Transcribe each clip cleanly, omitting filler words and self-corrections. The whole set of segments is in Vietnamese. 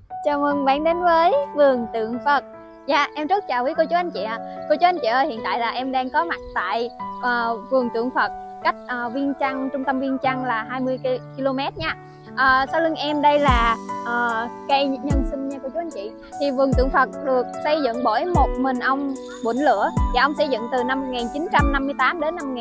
Chào mừng bạn đến với vườn tượng Phật. Dạ, em rất chào quý cô chú anh chị ạ. Cô chú anh chị ơi, hiện tại là em đang có mặt tại vườn tượng Phật cách Viêng Chăn, trung tâm Viêng Chăn là 20 km nha. Sau lưng em đây là cây nhân sinh nha cô chú anh chị. Thì vườn tượng Phật được xây dựng bởi một mình ông Bụnh Lửa, và ông xây dựng từ năm 1958 đến năm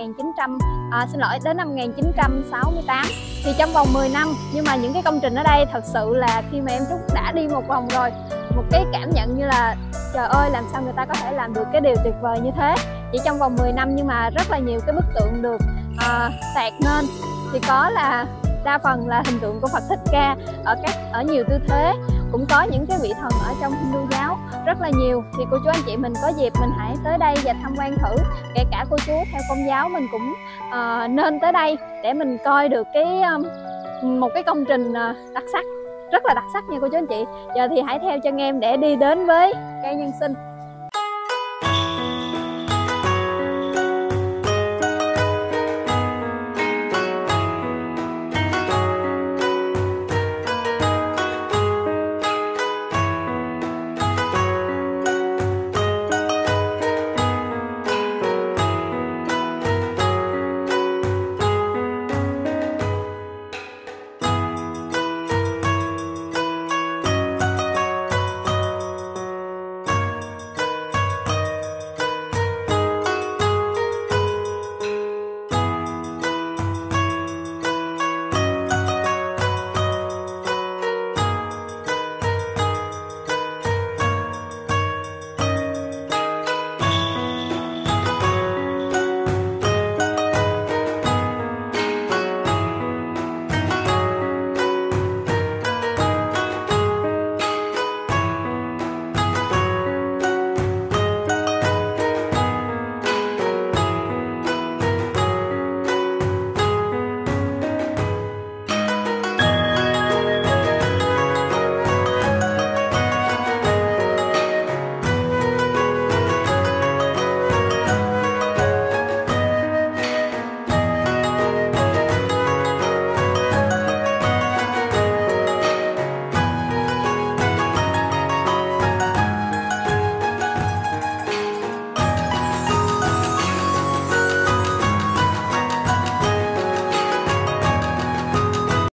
1968. Thì trong vòng 10 năm, nhưng mà những cái công trình ở đây thật sự là khi mà em Trúc đã đi một vòng rồi, một cái cảm nhận như là trời ơi, làm sao người ta có thể làm được cái điều tuyệt vời như thế chỉ trong vòng 10 năm. Nhưng mà rất là nhiều cái bức tượng được tạc nên, thì có là đa phần là hình tượng của Phật Thích Ca ở nhiều tư thế, cũng có những cái vị thần ở trong Hindu giáo rất là nhiều. Thì cô chú anh chị mình có dịp mình hãy tới đây và tham quan thử, kể cả cô chú theo Công giáo mình cũng nên tới đây để mình coi được một cái công trình đặc sắc, rất là đặc sắc nha cô chú anh chị. Giờ thì hãy theo chân em để đi đến với cây nhân sinh.